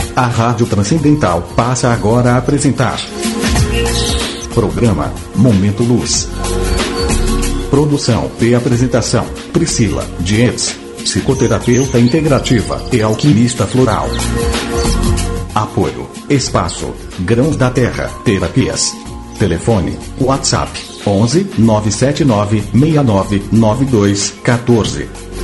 A Rádio Transcendental passa agora a apresentar Programa Momento Luz. Produção e apresentação: Priscila Dietz, psicoterapeuta integrativa e alquimista floral. Apoio: Espaço Grãos da Terra Terapias. Telefone: WhatsApp 11 979 69 92 14.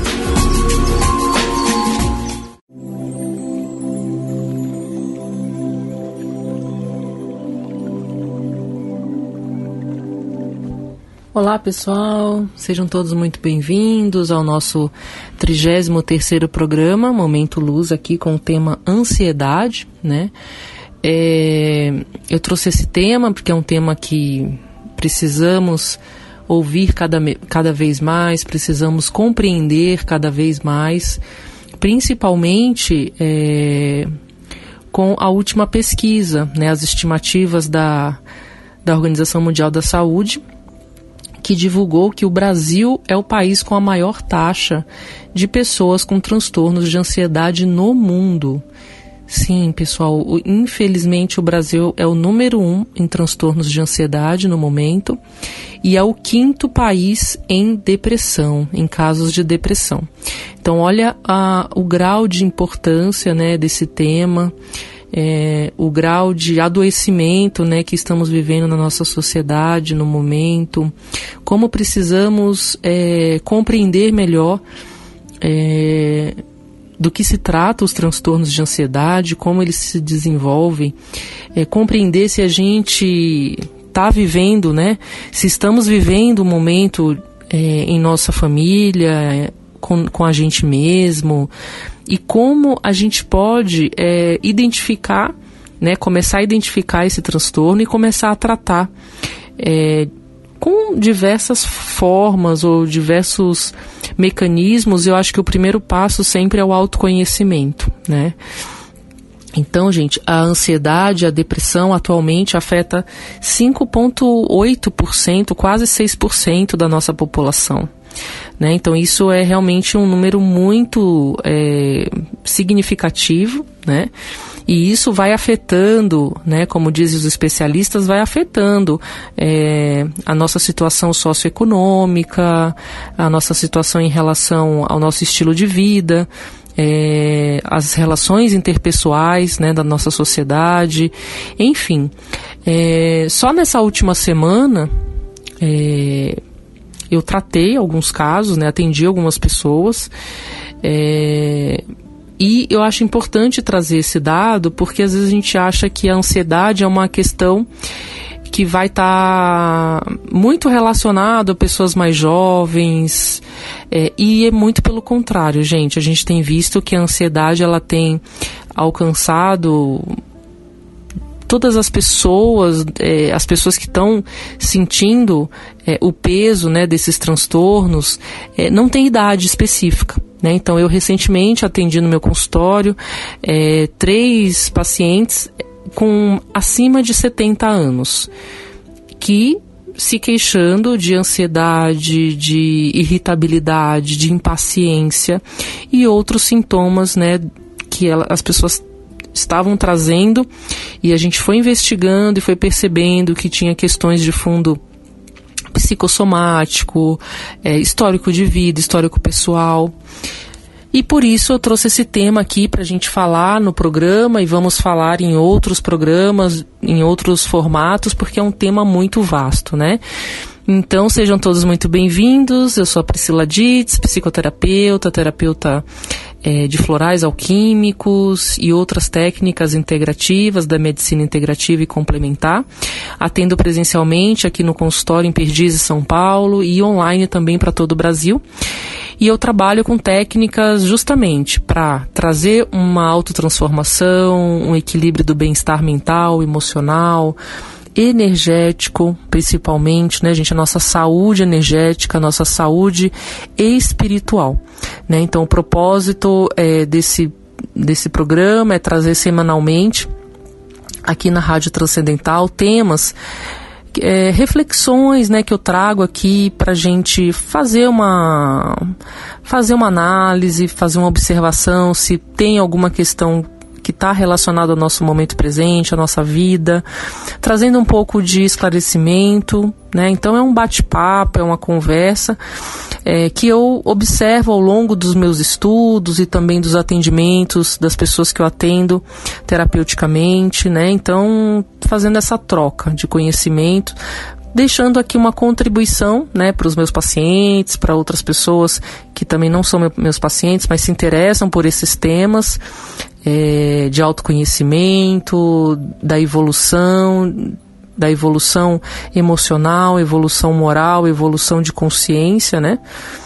Olá pessoal, sejam todos muito bem-vindos ao nosso 33º programa Momento Luz, aqui com o tema ansiedade, né? Eu trouxe esse tema porque é um tema que precisamos ouvir cada vez mais, precisamos compreender cada vez mais, principalmente com a última pesquisa, né? As estimativas da Organização Mundial da Saúde, que divulgou que o Brasil é o país com a maior taxa de pessoas com transtornos de ansiedade no mundo. Sim, pessoal, infelizmente o Brasil é o número 1 em transtornos de ansiedade no momento e é o 5º país em depressão, em casos de depressão. Então, olha o grau de importância, né, desse tema, o grau de adoecimento, né, que estamos vivendo na nossa sociedade no momento, como precisamos compreender melhor do que se trata os transtornos de ansiedade, como eles se desenvolvem, compreender se a gente está vivendo, né, se estamos vivendo um momento em nossa família, com a gente mesmo, e como a gente pode identificar, né, começar a identificar esse transtorno e começar a tratar com diversas formas ou diversos mecanismos. Eu acho que o primeiro passo sempre é o autoconhecimento, né? Então, gente, a ansiedade, a depressão atualmente afeta 5,8%, quase 6% da nossa população. Né? Então isso é realmente um número muito significativo, né? E isso vai afetando, né, como dizem os especialistas, vai afetando a nossa situação socioeconômica, a nossa situação em relação ao nosso estilo de vida, as relações interpessoais, né, da nossa sociedade, enfim. Só nessa última semana eu tratei alguns casos, né, atendi algumas pessoas, e eu acho importante trazer esse dado, porque às vezes a gente acha que a ansiedade é uma questão que vai estar muito relacionada a pessoas mais jovens, e é muito pelo contrário, gente. A gente tem visto que a ansiedade ela tem alcançado todas as pessoas que estão sentindo o peso, né, desses transtornos, não tem idade específica, né? Então, eu recentemente atendi no meu consultório 3 pacientes com acima de 70 anos, que se queixando de ansiedade, de irritabilidade, de impaciência e outros sintomas, né, que as pessoas estavam trazendo, e a gente foi investigando e foi percebendo que tinha questões de fundo psicossomático, histórico de vida, histórico pessoal. E por isso eu trouxe esse tema aqui para a gente falar no programa, e vamos falar em outros programas, em outros formatos, porque é um tema muito vasto, né? Então, sejam todos muito bem-vindos. Eu sou a Priscila Dietz, psicoterapeuta, terapeuta de florais alquímicos e outras técnicas integrativas da medicina integrativa e complementar. Atendo presencialmente aqui no consultório em Perdizes, São Paulo, e online também para todo o Brasil. E eu trabalho com técnicas justamente para trazer uma autotransformação, um equilíbrio do bem-estar mental, emocional, energético, principalmente, né, gente, a nossa saúde energética, a nossa saúde espiritual, né? Então, o propósito desse programa é trazer semanalmente aqui na Rádio Transcendental temas, reflexões, né, que eu trago aqui para a gente fazer uma análise, fazer uma observação, se tem alguma questão que está relacionado ao nosso momento presente, à nossa vida, trazendo um pouco de esclarecimento, né? Então é um bate-papo, é uma conversa que eu observo ao longo dos meus estudos e também dos atendimentos das pessoas que eu atendo terapeuticamente, né? Então, fazendo essa troca de conhecimento, deixando aqui uma contribuição, né, para os meus pacientes, para outras pessoas que também não são meus pacientes, mas se interessam por esses temas de autoconhecimento, da evolução emocional, evolução moral, evolução de consciência, né?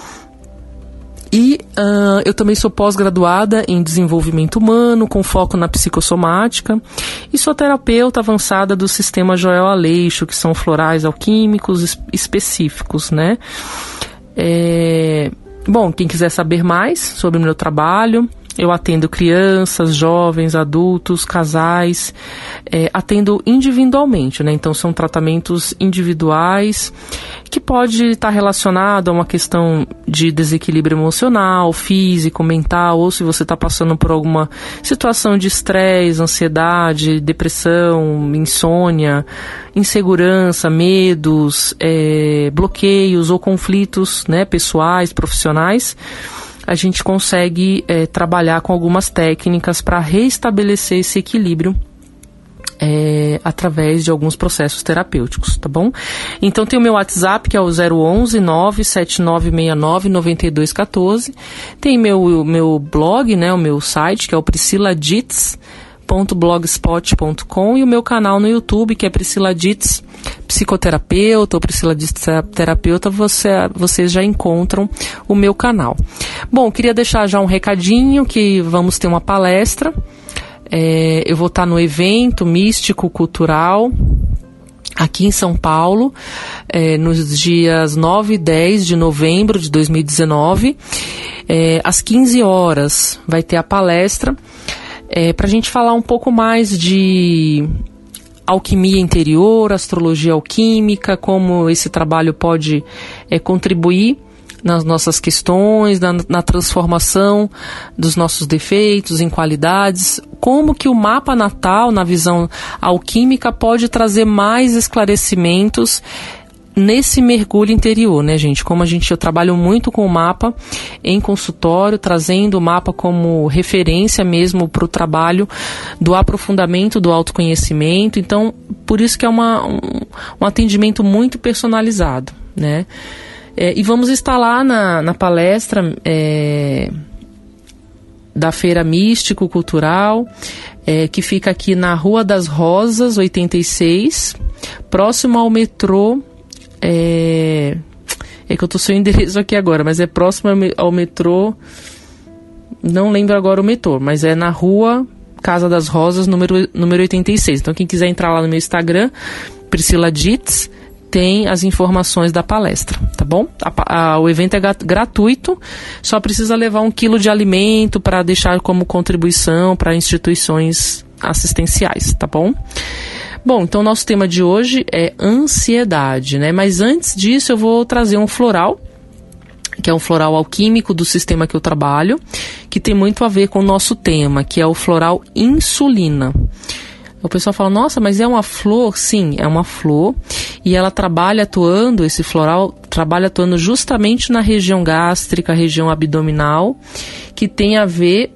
E eu também sou pós-graduada em desenvolvimento humano, com foco na psicossomática, e sou terapeuta avançada do sistema Joel Aleixo, que são florais alquímicos específicos, né? Bom, quem quiser saber mais sobre o meu trabalho, eu atendo crianças, jovens, adultos, casais, atendo individualmente, né? Então são tratamentos individuais que pode estar relacionado a uma questão de desequilíbrio emocional, físico, mental, ou se você está passando por alguma situação de estresse, ansiedade, depressão, insônia, insegurança, medos, bloqueios ou conflitos, né, pessoais, profissionais. A gente consegue trabalhar com algumas técnicas para reestabelecer esse equilíbrio através de alguns processos terapêuticos, tá bom? Então tem o meu WhatsApp, que é o 011 97969 9214. Tem meu blog, né, o meu site, que é o prisciladitz.blogspot.com, e o meu canal no YouTube, que é Priscila Ditz Psicoterapeuta ou Priscila Ditz Terapeuta. Vocês já encontram o meu canal. Bom, queria deixar já um recadinho que vamos ter uma palestra. Eu vou estar no evento místico cultural aqui em São Paulo, nos dias 9 e 10 de novembro de 2019, às 15 horas vai ter a palestra, para a gente falar um pouco mais de alquimia interior, astrologia alquímica, como esse trabalho pode contribuir nas nossas questões, na transformação dos nossos defeitos em qualidades, como que o mapa natal, na visão alquímica, pode trazer mais esclarecimentos nesse mergulho interior, né, gente? Como eu trabalho muito com o mapa em consultório, trazendo o mapa como referência mesmo para o trabalho do aprofundamento do autoconhecimento. Então, por isso que é um atendimento muito personalizado, né? E vamos estar lá na palestra da Feira Místico Cultural, que fica aqui na Rua das Rosas, 86, próximo ao metrô. Que eu estou sem o endereço aqui agora, mas é próximo ao metrô, não lembro agora o metrô, mas é na Rua Casa das Rosas, número 86. Então quem quiser entrar lá no meu Instagram, Priscila Ditz, tem as informações da palestra, tá bom? O evento é gratuito, só precisa levar 1 quilo de alimento para deixar como contribuição para instituições assistenciais, tá bom? Bom, então o nosso tema de hoje é ansiedade, né? Mas antes disso eu vou trazer um floral, que é um floral alquímico do sistema que eu trabalho, que tem muito a ver com o nosso tema, que é o floral insulina. O pessoal fala, nossa, mas é uma flor? Sim, é uma flor, e ela esse floral trabalha atuando justamente na região gástrica, região abdominal, que tem a ver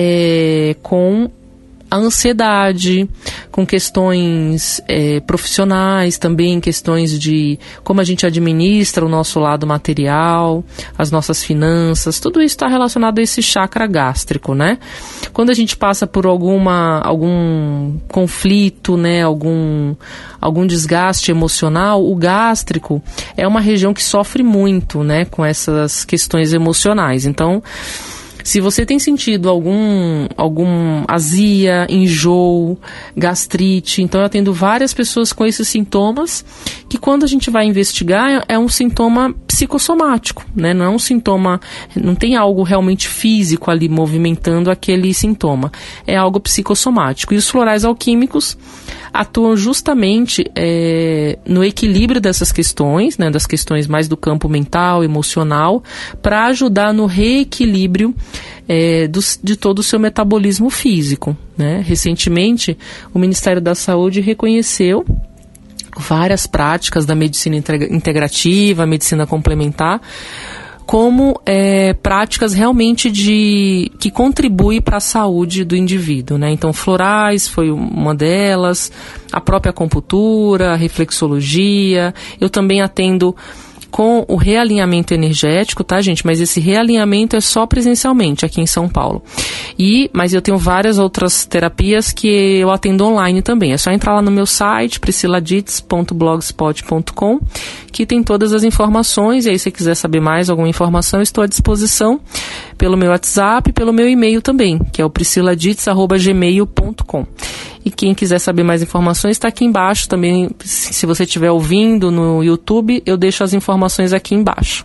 com a ansiedade, com questões profissionais, também questões de como a gente administra o nosso lado material, as nossas finanças, tudo isso está relacionado a esse chakra gástrico, né? Quando a gente passa por algum conflito, né, algum desgaste emocional, o gástrico é uma região que sofre muito, né, com essas questões emocionais. Então, se você tem sentido algum azia, enjoo, gastrite, então eu atendo várias pessoas com esses sintomas, que quando a gente vai investigar é um sintoma psicossomático, né? Não é um sintoma, não tem algo realmente físico ali movimentando aquele sintoma, é algo psicossomático. E os florais alquímicos atuam justamente no equilíbrio dessas questões, né, das questões mais do campo mental, emocional, para ajudar no reequilíbrio de todo o seu metabolismo físico, né? Recentemente, o Ministério da Saúde reconheceu várias práticas da medicina integrativa, medicina complementar, como práticas realmente que contribuem para a saúde do indivíduo, né? Então, florais foi uma delas, a própria acupuntura, a reflexologia. Eu também atendo com o realinhamento energético, tá, gente? Mas esse realinhamento é só presencialmente aqui em São Paulo. Mas eu tenho várias outras terapias que eu atendo online também. É só entrar lá no meu site, prisciladitz.blogspot.com, que tem todas as informações. E aí, se você quiser saber mais alguma informação, estou à disposição pelo meu WhatsApp e pelo meu e-mail também, que é o prisciladitz@gmail.com. E quem quiser saber mais informações está aqui embaixo também. Se você estiver ouvindo no YouTube, eu deixo as informações aqui embaixo.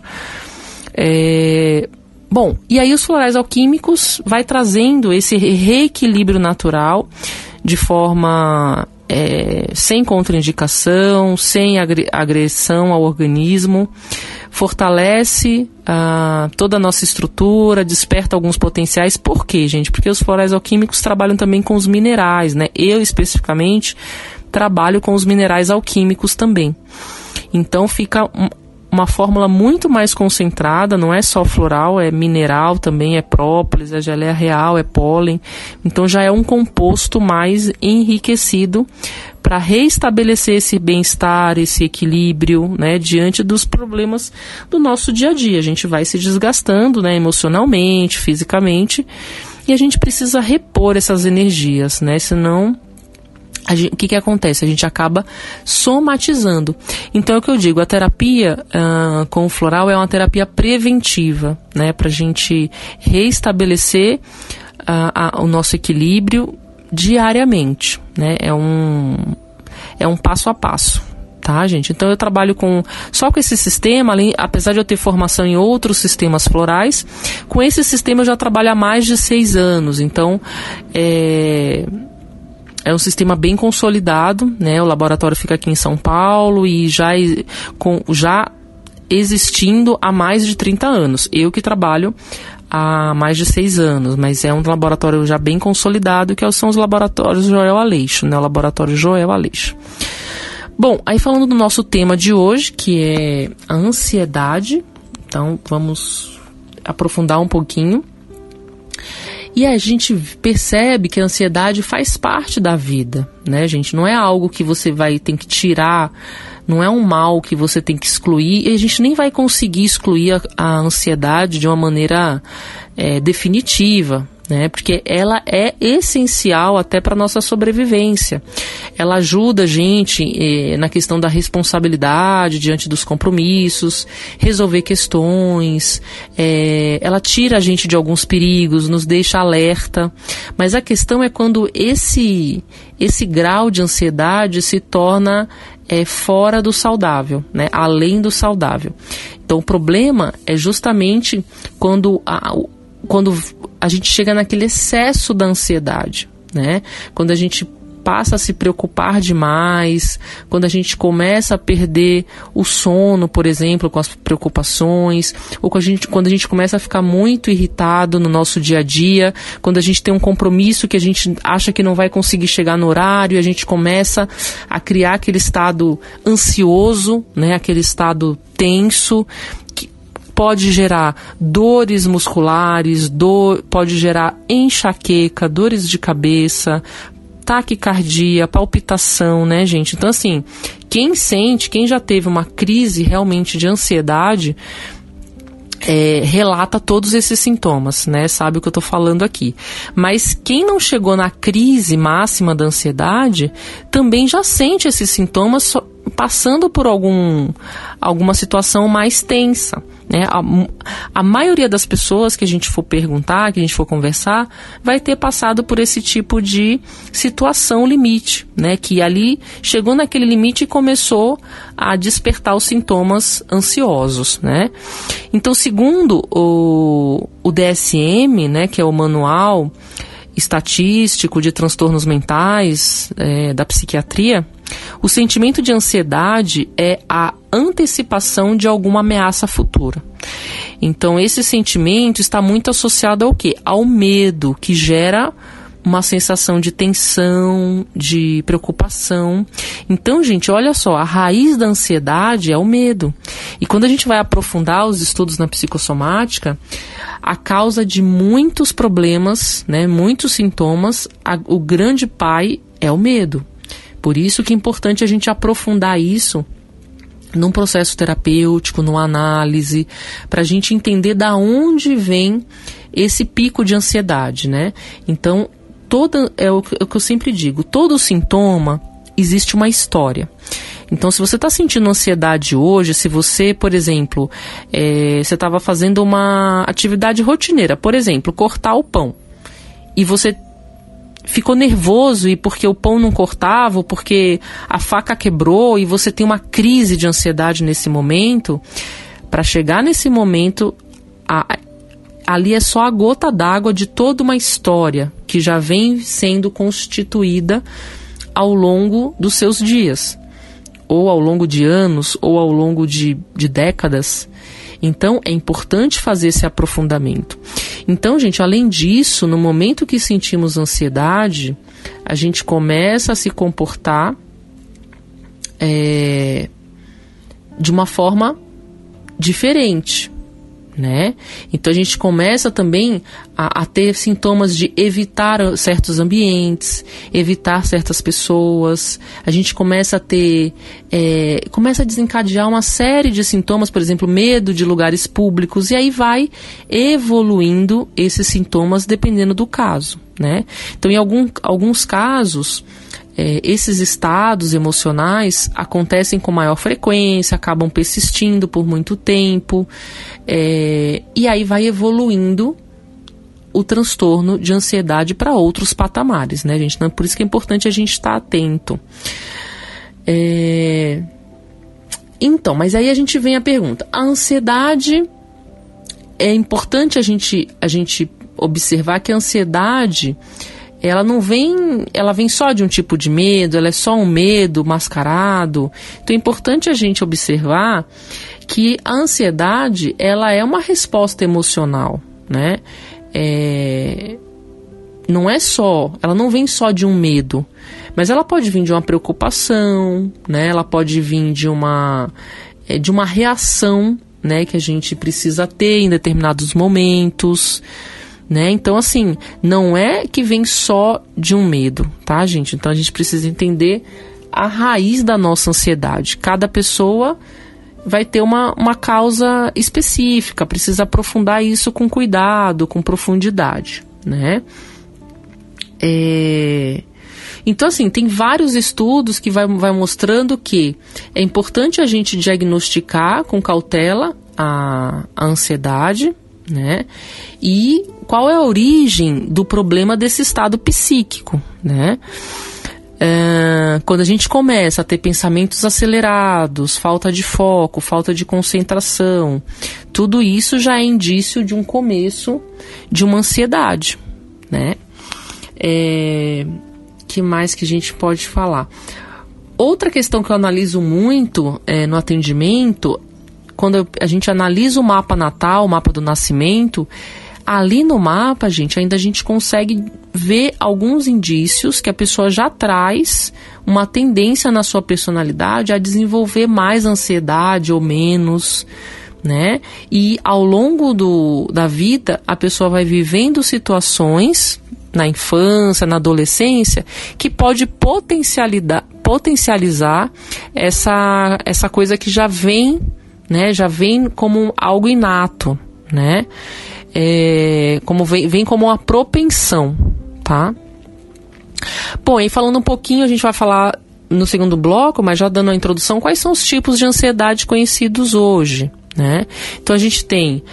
Bom, e aí os florais alquímicos vai trazendo esse reequilíbrio natural de forma sem contraindicação, sem agressão ao organismo, fortalece toda a nossa estrutura, desperta alguns potenciais. Por quê, gente? Porque os florais alquímicos trabalham também com os minerais, né? Eu, especificamente, trabalho com os minerais alquímicos também. Então, fica uma fórmula muito mais concentrada, não é só floral, é mineral também, é própolis, é geleia real, é pólen. Então já é um composto mais enriquecido para reestabelecer esse bem-estar, esse equilíbrio, né, diante dos problemas do nosso dia a dia. A gente vai se desgastando, né, emocionalmente, fisicamente, e a gente precisa repor essas energias, né, senão o que acontece? A gente acaba somatizando. Então é o que eu digo, a terapia com o floral é uma terapia preventiva, né, para a gente reestabelecer o nosso equilíbrio diariamente, né, é um passo a passo, tá, gente? Então eu trabalho só com esse sistema, apesar de eu ter formação em outros sistemas florais, com esse sistema eu já trabalho há mais de 6 anos, então é um sistema bem consolidado, né? O laboratório fica aqui em São Paulo e já existindo há mais de 30 anos. Eu que trabalho há mais de 6 anos, mas é um laboratório já bem consolidado, que são os laboratórios Joel Aleixo, né? O laboratório Joel Aleixo. Bom, aí falando do nosso tema de hoje, que é a ansiedade, então vamos aprofundar um pouquinho. E a gente percebe que a ansiedade faz parte da vida, né, gente? Não é algo que você tem que tirar, não é um mal que você tem que excluir, e a gente nem vai conseguir excluir a ansiedade de uma maneira definitiva, né? Porque ela é essencial até para a nossa sobrevivência. Ela ajuda a gente na questão da responsabilidade diante dos compromissos, resolver questões, ela tira a gente de alguns perigos, nos deixa alerta, mas a questão é quando esse grau de ansiedade se torna fora do saudável, né? Além do saudável. Então o problema é justamente quando a gente chega naquele excesso da ansiedade, né? Quando a gente passa a se preocupar demais, quando a gente começa a perder o sono, por exemplo, com as preocupações, ou quando a gente começa a ficar muito irritado no nosso dia a dia, quando a gente tem um compromisso que a gente acha que não vai conseguir chegar no horário, a gente começa a criar aquele estado ansioso, né? Aquele estado tenso, que pode gerar dores musculares, pode gerar enxaqueca, dores de cabeça, taquicardia, palpitação, né, gente? Então, assim, quem já teve uma crise realmente de ansiedade, relata todos esses sintomas, né? Sabe o que eu tô falando aqui. Mas quem não chegou na crise máxima da ansiedade, também já sente esses sintomas passando por alguma situação mais tensa, né? A maioria das pessoas que a gente for perguntar, que a gente for conversar, vai ter passado por esse tipo de situação limite, né? Que ali chegou naquele limite e começou a despertar os sintomas ansiosos, né? Então, segundo o DSM, né, que é o Manual Estatístico de Transtornos Mentais da Psiquiatria, O sentimento de ansiedade é a antecipação de alguma ameaça futura. Então, esse sentimento está muito associado ao quê? Ao medo, que gera uma sensação de tensão, de preocupação. Então, gente, olha só, a raiz da ansiedade é o medo. E quando a gente vai aprofundar os estudos na psicossomática, a causa de muitos problemas, né, muitos sintomas, o grande pai é o medo. Por isso que é importante a gente aprofundar isso num processo terapêutico, numa análise, para a gente entender da onde vem esse pico de ansiedade, né? Então, é o que eu sempre digo, todo sintoma existe uma história. Então, se você está sentindo ansiedade hoje, se você, por exemplo, você estava fazendo uma atividade rotineira, por exemplo, cortar o pão, e você ficou nervoso e porque o pão não cortava, ou porque a faca quebrou e você tem uma crise de ansiedade nesse momento, para chegar nesse momento, ali é só a gota d'água de toda uma história que já vem sendo constituída ao longo dos seus dias, ou ao longo de anos, ou ao longo de décadas. Então, é importante fazer esse aprofundamento. Então, gente, além disso, no momento que sentimos ansiedade, a gente começa a se comportar de uma forma diferente, né? Então, a gente começa também a ter sintomas de evitar certos ambientes, evitar certas pessoas. A gente começa a ter, começa a desencadear uma série de sintomas, por exemplo, medo de lugares públicos, e aí vai evoluindo esses sintomas dependendo do caso, né? Então, em alguns casos, esses estados emocionais acontecem com maior frequência, acabam persistindo por muito tempo, e aí vai evoluindo o transtorno de ansiedade para outros patamares, né, gente? Então, por isso que é importante a gente estar atento. Então, mas aí a gente vem a pergunta: a ansiedade, é importante a gente observar que a ansiedade, ela vem só de um tipo de medo, ela é só um medo mascarado. Então é importante a gente observar que a ansiedade, ela é uma resposta emocional, né? Ela não vem só de um medo, mas ela pode vir de uma preocupação, né? Ela pode vir de uma reação, né, que a gente precisa ter em determinados momentos, né? Então, assim, não é que vem só de um medo, tá, gente? Então, a gente precisa entender a raiz da nossa ansiedade. Cada pessoa vai ter uma causa específica, precisa aprofundar isso com cuidado, com profundidade, né? Então, assim, tem vários estudos que vai mostrando que é importante a gente diagnosticar com cautela a ansiedade, né? E qual é a origem do problema desse estado psíquico, né? Quando a gente começa a ter pensamentos acelerados, falta de foco, falta de concentração, tudo isso já é indício de um começo de uma ansiedade, né? Que mais que a gente pode falar? Outra questão que eu analiso muito no atendimento, quando a gente analisa o mapa natal, o mapa do nascimento, ali no mapa, gente, ainda a gente consegue ver alguns indícios que a pessoa já traz uma tendência na sua personalidade a desenvolver mais ansiedade ou menos, né? E ao longo da vida, a pessoa vai vivendo situações na infância, na adolescência, que pode potencializar essa coisa que já vem, né? Já vem como algo inato, né? Como vem como uma propensão, tá? Bom, e falando um pouquinho, a gente vai falar no segundo bloco, mas já dando a introdução, quais são os tipos de ansiedade conhecidos hoje, né? Então a gente tem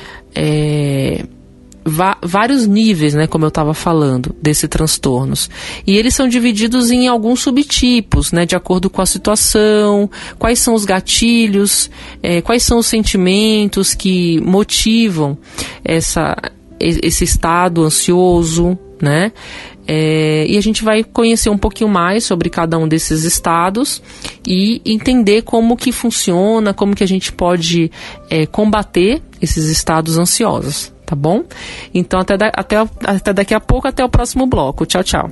vários níveis, né, como eu estava falando, desses transtornos. E eles são divididos em alguns subtipos, né, de acordo com a situação, quais são os gatilhos, quais são os sentimentos que motivam esse estado ansioso, né? E a gente vai conhecer um pouquinho mais sobre cada um desses estados e entender como que funciona, como que a gente pode combater esses estados ansiosos, tá bom? Então até daqui a pouco, até o próximo bloco. Tchau, tchau.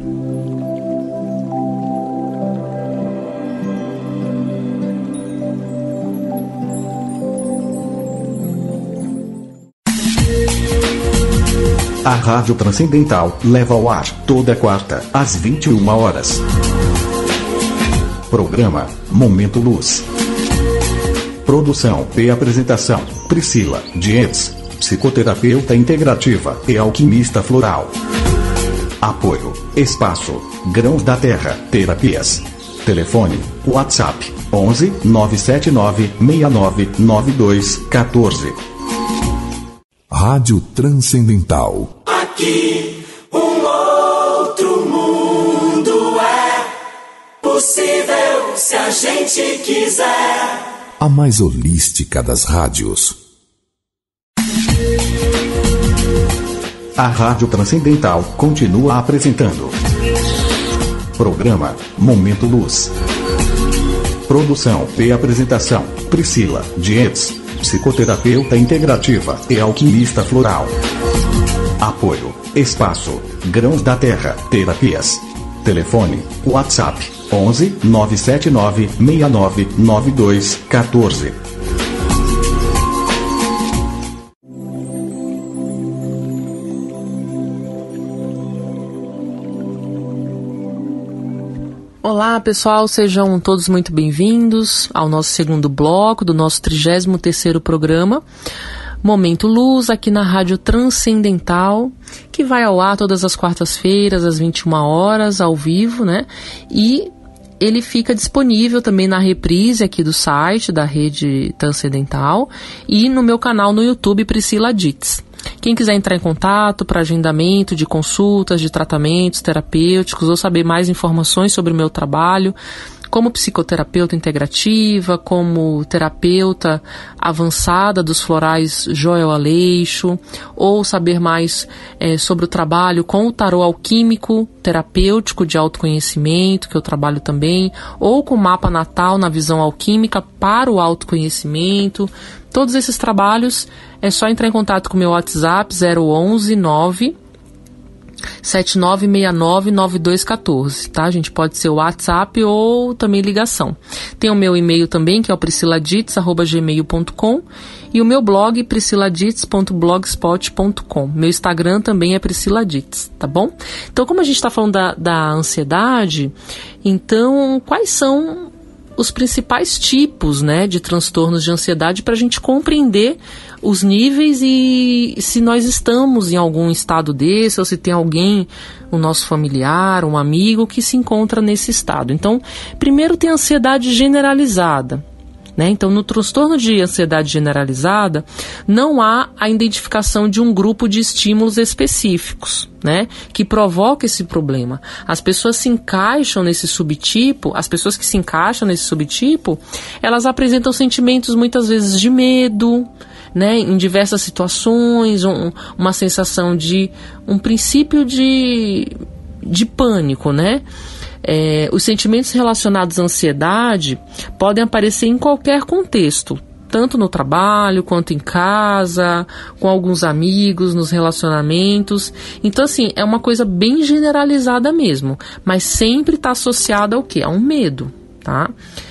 A Rádio Transcendental leva ao ar toda quarta, às 21 horas. Programa Momento Luz. Produção e apresentação: Priscila Dietz, psicoterapeuta integrativa e alquimista floral. Apoio: Espaço Grãos da Terra Terapias. Telefone: WhatsApp 11 979 69 9214. Rádio Transcendental. Aqui outro mundo é possível se a gente quiser. A mais holística das rádios. A Rádio Transcendental continua apresentando Programa Momento Luz. Produção e apresentação: Priscila Dietz, psicoterapeuta integrativa e alquimista floral. Apoio: Espaço Grãos da Terra Terapias. Telefone: WhatsApp 11 979 69 9214. Olá pessoal, sejam todos muito bem-vindos ao nosso segundo bloco do nosso 33º programa Momento Luz, aqui na Rádio Transcendental, que vai ao ar todas as quartas-feiras às 21 horas, ao vivo, né? E ele fica disponível também na reprise aqui do site da Rede Transcendental e no meu canal no YouTube, Priscila Dietz. Quem quiser entrar em contato para agendamento de consultas, de tratamentos terapêuticos ou saber mais informações sobre o meu trabalho como psicoterapeuta integrativa, como terapeuta avançada dos florais Joel Aleixo, ou saber mais sobre o trabalho com o tarô alquímico terapêutico de autoconhecimento, que eu trabalho também, ou com o mapa natal na visão alquímica para o autoconhecimento. Todos esses trabalhos é só entrar em contato com o meu WhatsApp 011 9 79699214, tá? A gente pode ser o WhatsApp ou também ligação. Tem o meu e-mail também, que é o prisciladitz@gmail.com, e o meu blog prisciladitz.blogspot.com. Meu Instagram também é Priscila Dietz, tá bom? Então, como a gente está falando da ansiedade, então quais são os principais tipos, né, de transtornos de ansiedade para a gente compreender os níveis e se nós estamos em algum estado desse ou se tem alguém, um nosso familiar, um amigo que se encontra nesse estado. Então, primeiro tem a ansiedade generalizada, né? Então, no transtorno de ansiedade generalizada, não há a identificação de um grupo de estímulos específicos, né, que provoca esse problema. As pessoas se encaixam nesse subtipo, as pessoas que se encaixam nesse subtipo, elas apresentam sentimentos muitas vezes de medo, né, em diversas situações, uma sensação de um princípio de pânico, né? Os sentimentos relacionados à ansiedade podem aparecer em qualquer contexto, tanto no trabalho, quanto em casa, com alguns amigos, nos relacionamentos. Então, assim, é uma coisa bem generalizada mesmo, mas sempre está associada ao quê? A um medo, tá?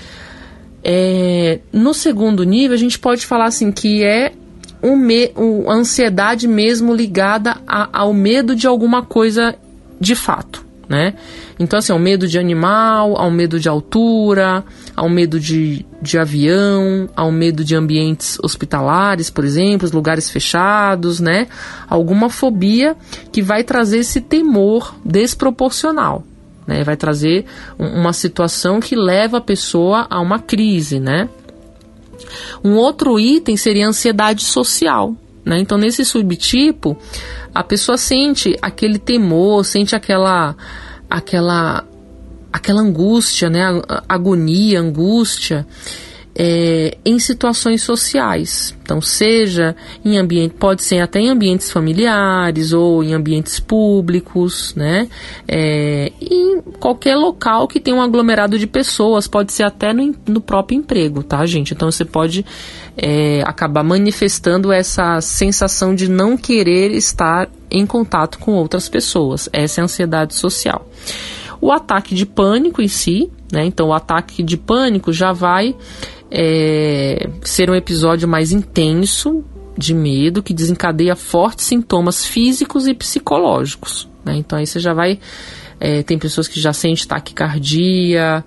No segundo nível, a gente pode falar assim que é a ansiedade mesmo ligada ao medo de alguma coisa de fato, né? Então, assim, ao medo de animal, ao medo de altura, ao medo de avião, ao medo de ambientes hospitalares, por exemplo, lugares fechados, né? Alguma fobia que vai trazer esse temor desproporcional, né? Vai trazer uma situação que leva a pessoa a uma crise, né? Um outro item seria a ansiedade social, né? Então, nesse subtipo, a pessoa sente aquele temor, sente aquela angústia, né? Agonia, angústia, em situações sociais. Então, seja em ambiente, pode ser até em ambientes familiares ou em ambientes públicos, né? Em qualquer local que tenha um aglomerado de pessoas, pode ser até no próprio emprego, tá, gente? Então, você pode acabar manifestando essa sensação de não querer estar em contato com outras pessoas. Essa é a ansiedade social. O ataque de pânico em si, né? Então, o ataque de pânico já vai ser um episódio mais intenso de medo, que desencadeia fortes sintomas físicos e psicológicos, né? Então aí você já vai tem pessoas que já sentem taquicardia,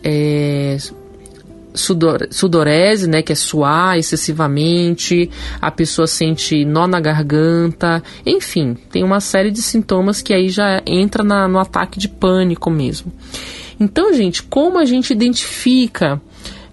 sudorese, né, que é suar excessivamente, a pessoa sente nó na garganta, enfim, tem uma série de sintomas que aí já entra no ataque de pânico mesmo. Então, gente, como a gente identifica,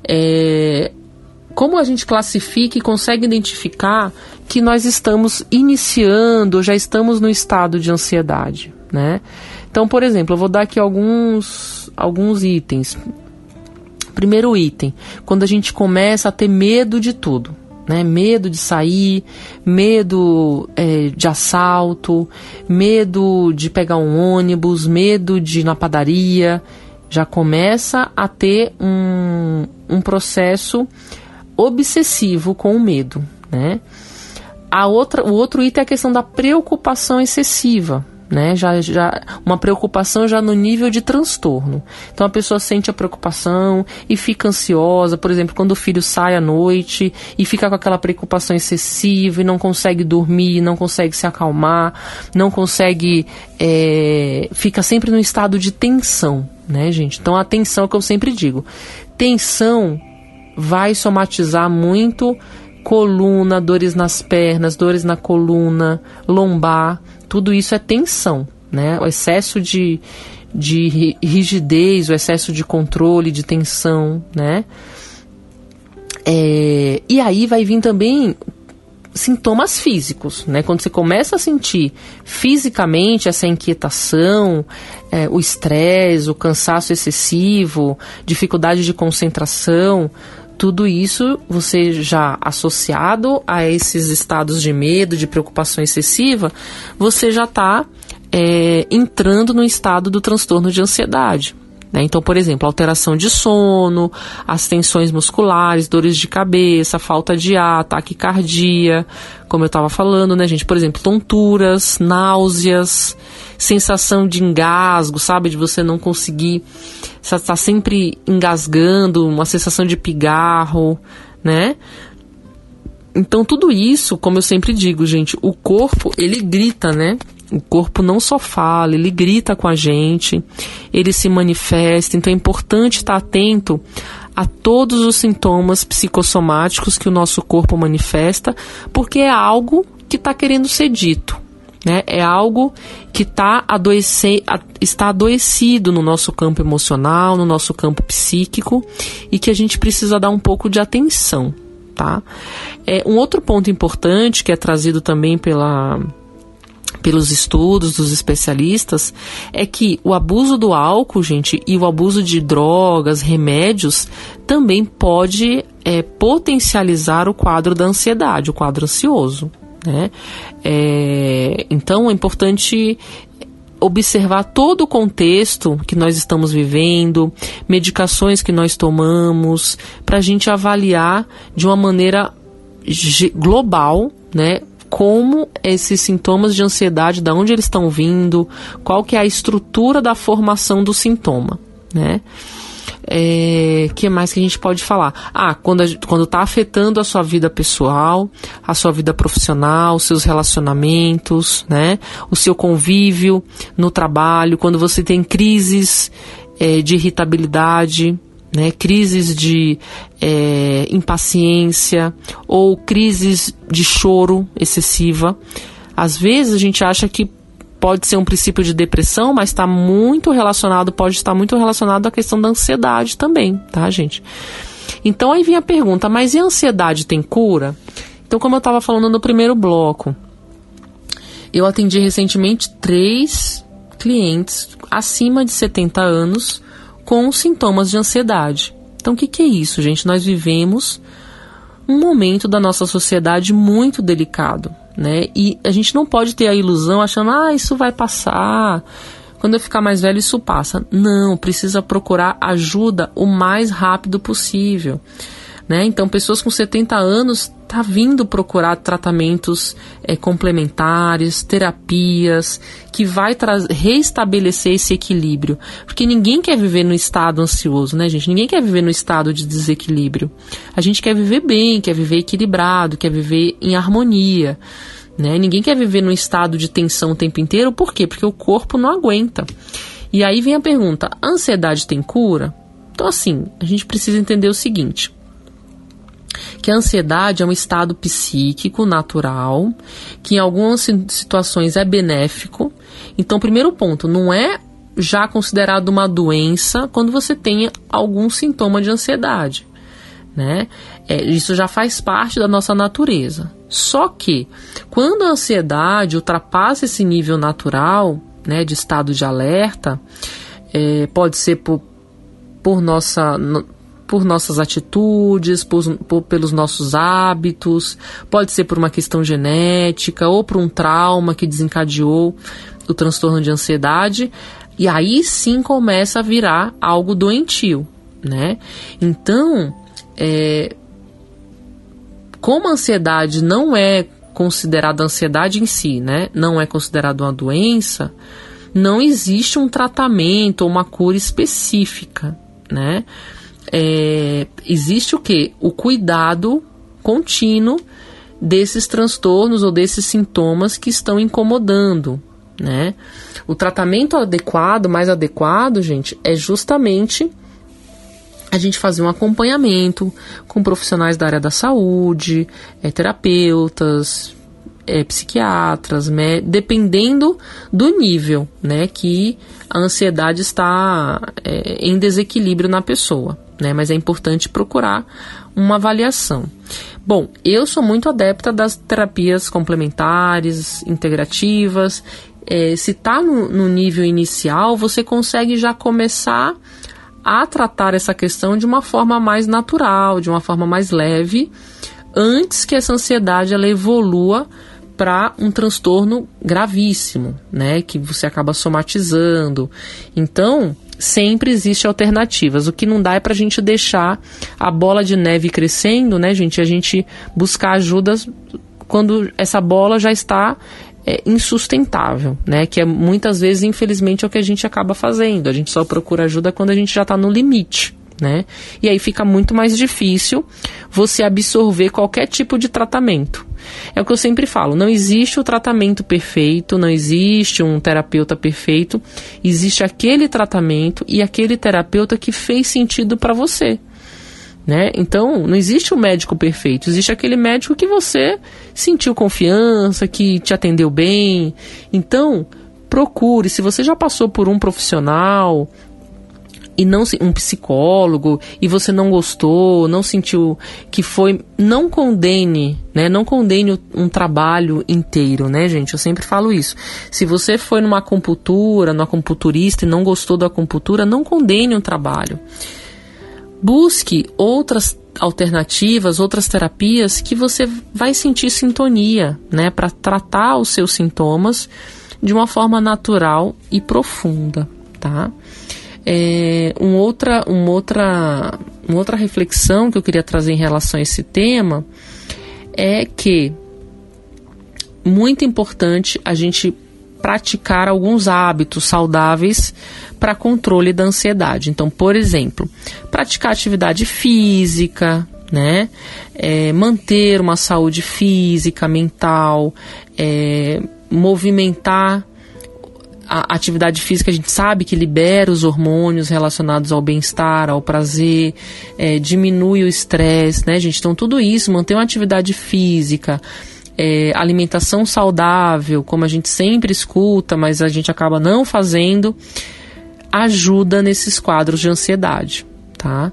como a gente classifica e consegue identificar que nós estamos iniciando, já estamos no estado de ansiedade, né? Então, por exemplo, eu vou dar aqui alguns itens. Primeiro item, quando a gente começa a ter medo de tudo, né? Medo de sair, medo de assalto, medo de pegar um ônibus, medo de ir na padaria, já começa a ter um processo obsessivo com o medo, né? O outro item é a questão da preocupação excessiva, né? Já uma preocupação já no nível de transtorno. Então a pessoa sente a preocupação e fica ansiosa, por exemplo, quando o filho sai à noite e fica com aquela preocupação excessiva e não consegue dormir, não consegue se acalmar, não consegue, fica sempre num estado de tensão, né, gente? Então a tensão é o que eu sempre digo. Tensão vai somatizar muito coluna, dores nas pernas, dores na coluna, lombar. Tudo isso é tensão, né? O excesso de rigidez, o excesso de controle, de tensão, né? E aí vai vir também sintomas físicos, né? Quando você começa a sentir fisicamente essa inquietação, o estresse, o cansaço excessivo, dificuldade de concentração, tudo isso você já associado a esses estados de medo, de preocupação excessiva, você já está entrando no estado do transtorno de ansiedade, né? Então, por exemplo, alteração de sono, as tensões musculares, dores de cabeça, falta de ar, taquicardia, como eu estava falando, né, gente? Por exemplo, tonturas, náuseas, sensação de engasgo, sabe? De você não conseguir, você está sempre engasgando, uma sensação de pigarro, né? Então, tudo isso, como eu sempre digo, gente, o corpo, ele grita, né? O corpo não só fala, ele grita com a gente, ele se manifesta. Então é importante estar atento a todos os sintomas psicossomáticos que o nosso corpo manifesta, porque é algo que está querendo ser dito, né? É algo que está adoecido no nosso campo emocional, no nosso campo psíquico, e que a gente precisa dar um pouco de atenção, tá? Um outro ponto importante que é trazido também pelos estudos dos especialistas, é que o abuso do álcool, gente, e o abuso de drogas, remédios, também pode potencializar o quadro da ansiedade, o quadro ansioso, né? Então é importante observar todo o contexto que nós estamos vivendo, medicações que nós tomamos, para a gente avaliar de uma maneira global, né, como esses sintomas de ansiedade, de onde eles estão vindo, qual que é a estrutura da formação do sintoma, né? Que mais que a gente pode falar? Quando está afetando a sua vida pessoal, a sua vida profissional, os seus relacionamentos, né? O seu convívio no trabalho, quando você tem crises de irritabilidade, né, crises de impaciência ou crises de choro excessiva. Às vezes a gente acha que pode ser um princípio de depressão, mas pode estar muito relacionado à questão da ansiedade também, tá, gente? Então aí vem a pergunta, mas e a ansiedade tem cura? Então, como eu estava falando no primeiro bloco, eu atendi recentemente 3 clientes acima de 70 anos com sintomas de ansiedade, Então, o que é isso, gente? Nós vivemos um momento da nossa sociedade muito delicado, né? E a gente não pode ter a ilusão achando, isso vai passar, quando eu ficar mais velho isso passa. Não, precisa procurar ajuda o mais rápido possível, né? Então, pessoas com 70 anos tá vindo procurar tratamentos complementares, terapias, que vai reestabelecer esse equilíbrio. Porque ninguém quer viver no estado ansioso, né, gente? Ninguém quer viver no estado de desequilíbrio. A gente quer viver bem, quer viver equilibrado, quer viver em harmonia, né? Ninguém quer viver num estado de tensão o tempo inteiro. Por quê? Porque o corpo não aguenta. E aí vem a pergunta, a ansiedade tem cura? Então, assim, a gente precisa entender o seguinte, que a ansiedade é um estado psíquico natural, que em algumas situações é benéfico. Então, primeiro ponto, não é já considerado uma doença quando você tem algum sintoma de ansiedade, né? Isso já faz parte da nossa natureza. Só que, quando a ansiedade ultrapassa esse nível natural, né, de estado de alerta, pode ser por nossas atitudes, pelos nossos hábitos, pode ser por uma questão genética ou por um trauma que desencadeou o transtorno de ansiedade, e aí sim começa a virar algo doentio, né? Então, como a ansiedade não é considerada ansiedade em si, né? Não é considerada uma doença, não existe um tratamento ou uma cura específica, né? Existe o quê? O cuidado contínuo desses transtornos ou desses sintomas que estão incomodando, né? O tratamento adequado, mais adequado, gente, é justamente a gente fazer um acompanhamento com profissionais da área da saúde, terapeutas, psiquiatras, dependendo do nível, né, que a ansiedade está em desequilíbrio na pessoa, né, mas é importante procurar uma avaliação. Bom, eu sou muito adepta das terapias complementares, integrativas. Se está no nível inicial, você consegue já começar a tratar essa questão de uma forma mais natural, de uma forma mais leve, antes que essa ansiedade ela evolua para um transtorno gravíssimo, né, que você acaba somatizando. Então, sempre existe alternativas. O que não dá é para a gente deixar a bola de neve crescendo, né, gente? A gente buscar ajudas quando essa bola já está insustentável, né? Que muitas vezes, infelizmente, é o que a gente acaba fazendo. A gente só procura ajuda quando a gente já está no limite, né? E aí fica muito mais difícil você absorver qualquer tipo de tratamento. É o que eu sempre falo, não existe o tratamento perfeito, não existe um terapeuta perfeito, existe aquele tratamento e aquele terapeuta que fez sentido para você, né? Então, não existe um médico perfeito, existe aquele médico que você sentiu confiança, que te atendeu bem. Então, procure, se você já passou por um profissional e não um psicólogo, e você não gostou, não sentiu que foi, não condene, né? Não condene um trabalho inteiro, né, gente? Eu sempre falo isso. Se você foi numa acupuntura, no acupunturista e não gostou da acupuntura, não condene um trabalho. Busque outras alternativas, outras terapias que você vai sentir sintonia, né? Para tratar os seus sintomas de uma forma natural e profunda, tá? Uma outra reflexão que eu queria trazer em relação a esse tema é que muito importante a gente praticar alguns hábitos saudáveis para controle da ansiedade. Então, por exemplo, praticar atividade física, né? Manter uma saúde física, mental, movimentar. A atividade física a gente sabe que libera os hormônios relacionados ao bem-estar, ao prazer, diminui o estresse, né, gente? Então, tudo isso, manter uma atividade física, alimentação saudável, como a gente sempre escuta, mas a gente acaba não fazendo, ajuda nesses quadros de ansiedade, tá?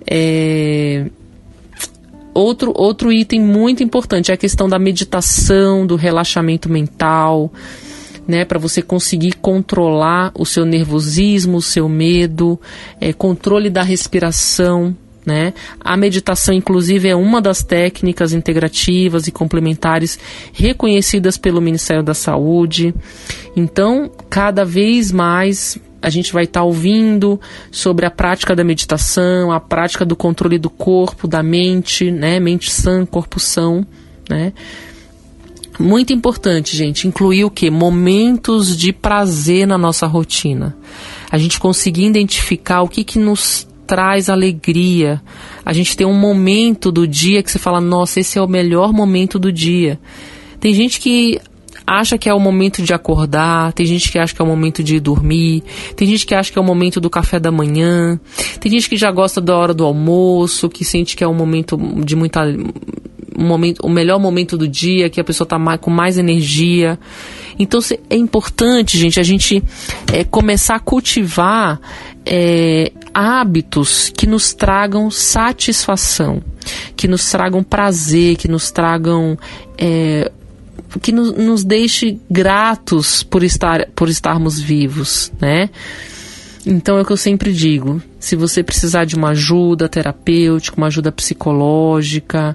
Outro item muito importante é a questão da meditação, do relaxamento mental, né, para você conseguir controlar o seu nervosismo, o seu medo, controle da respiração, né? A meditação, inclusive, é uma das técnicas integrativas e complementares reconhecidas pelo Ministério da Saúde. Então, cada vez mais a gente vai estar ouvindo sobre a prática da meditação, a prática do controle do corpo, da mente, né? Mente sã, corpo são, né? Muito importante, gente, incluir o quê? Momentos de prazer na nossa rotina. A gente conseguir identificar o que nos traz alegria. A gente tem um momento do dia que você fala, nossa, esse é o melhor momento do dia. Tem gente que acha que é o momento de acordar, tem gente que acha que é o momento de ir dormir, tem gente que acha que é o momento do café da manhã, tem gente que já gosta da hora do almoço, que sente que é um momento de muita... o melhor momento do dia, que a pessoa está com mais energia. Então é importante, gente, a gente começar a cultivar hábitos que nos tragam satisfação, que nos tragam prazer, que nos tragam... que nos deixe gratos por estarmos vivos, né? Então é o que eu sempre digo, se você precisar de uma ajuda terapêutica, uma ajuda psicológica,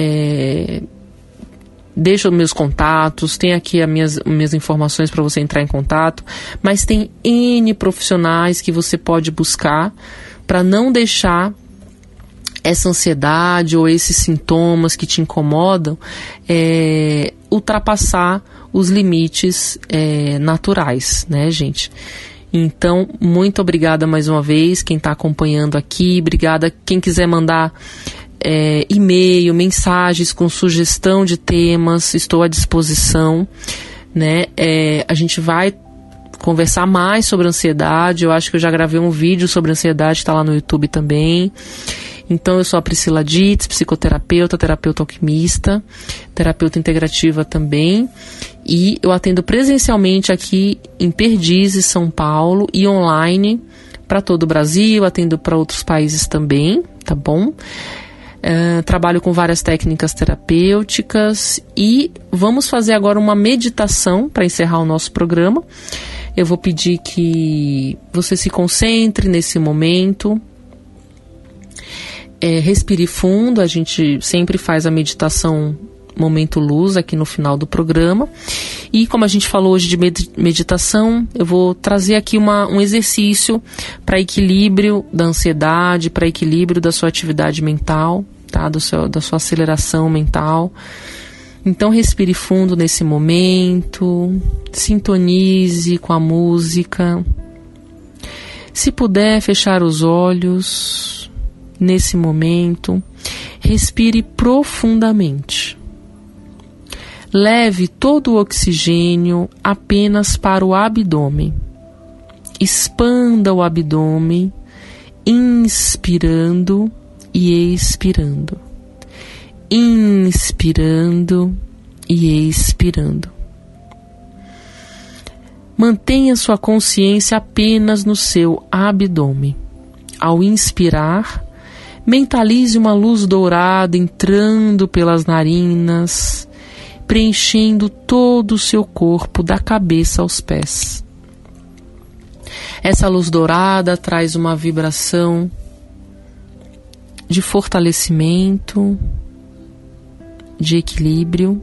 deixa os meus contatos, tem aqui as minhas informações para você entrar em contato, mas tem N profissionais que você pode buscar para não deixar essa ansiedade ou esses sintomas que te incomodam ultrapassar os limites naturais, né, gente? Então, muito obrigada mais uma vez, quem está acompanhando aqui, obrigada quem quiser mandar e-mail, mensagens com sugestão de temas, estou à disposição, né? A gente vai conversar mais sobre ansiedade, eu acho que eu já gravei um vídeo sobre ansiedade, está lá no YouTube também. Então, eu sou a Priscila Dietz, psicoterapeuta, terapeuta alquimista, terapeuta integrativa também. E eu atendo presencialmente aqui em Perdizes, São Paulo, e online para todo o Brasil, atendo para outros países também, tá bom? Trabalho com várias técnicas terapêuticas e vamos fazer agora uma meditação para encerrar o nosso programa. Eu vou pedir que você se concentre nesse momento. Respire fundo, a gente sempre faz a meditação Momento Luz aqui no final do programa. E como a gente falou hoje de meditação, eu vou trazer aqui um exercício para equilíbrio da ansiedade, para equilíbrio da sua atividade mental, tá? Da sua aceleração mental. Então respire fundo nesse momento, sintonize com a música. Se puder fechar os olhos... Nesse momento, respire profundamente. Leve todo o oxigênio apenas para o abdômen. Expanda o abdômen, inspirando e expirando. Inspirando e expirando. Mantenha sua consciência apenas no seu abdômen. Ao inspirar, mentalize uma luz dourada entrando pelas narinas, preenchendo todo o seu corpo, da cabeça aos pés. Essa luz dourada traz uma vibração de fortalecimento, de equilíbrio.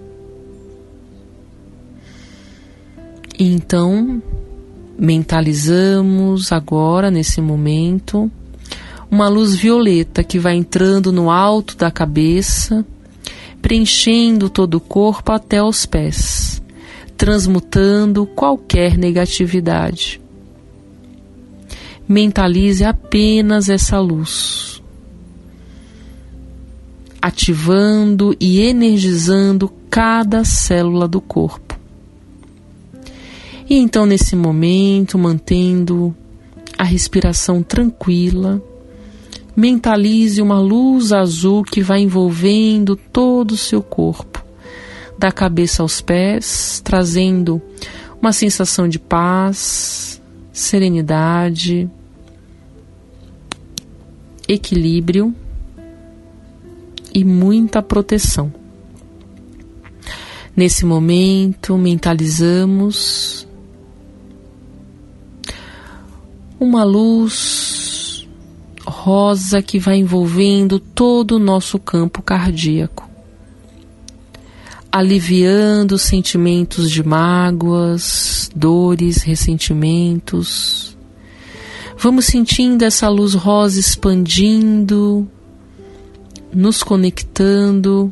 E então, mentalizamos agora, nesse momento, uma luz violeta que vai entrando no alto da cabeça, preenchendo todo o corpo até os pés, transmutando qualquer negatividade. Mentalize apenas essa luz, ativando e energizando cada célula do corpo. E então, nesse momento, mantendo a respiração tranquila, mentalize uma luz azul que vai envolvendo todo o seu corpo, da cabeça aos pés, trazendo uma sensação de paz, serenidade, equilíbrio e muita proteção. Nesse momento, mentalizamos uma luz rosa que vai envolvendo todo o nosso campo cardíaco, aliviando os sentimentos de mágoas, dores, ressentimentos. Vamos sentindo essa luz rosa expandindo, nos conectando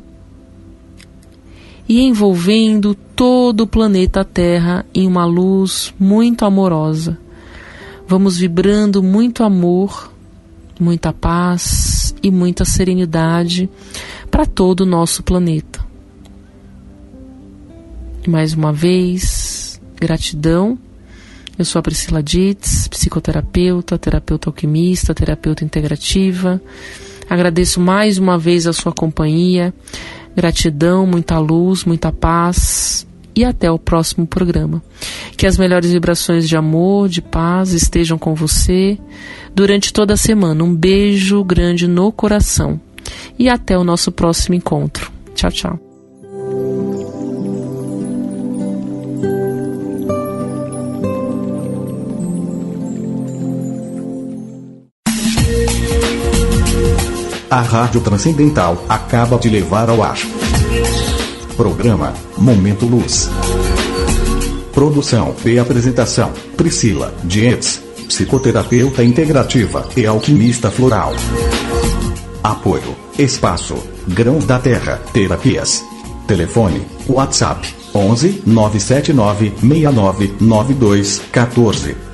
e envolvendo todo o planeta Terra em uma luz muito amorosa. Vamos vibrando muito amor, muita paz e muita serenidade para todo o nosso planeta. Mais uma vez, gratidão. Eu sou a Priscila Dietz, psicoterapeuta, terapeuta alquimista, terapeuta integrativa. Agradeço mais uma vez a sua companhia. Gratidão, muita luz, muita paz e até o próximo programa. Que as melhores vibrações de amor, de paz estejam com você durante toda a semana. Um beijo grande no coração e até o nosso próximo encontro. Tchau, tchau. A Rádio Transcendental acaba de levar ao ar. Programa Momento Luz. Produção e apresentação: Priscila Dietz, psicoterapeuta integrativa e alquimista floral. Apoio: Espaço Grãos da Terra Terapias. Telefone: WhatsApp 11 979 69 92 14.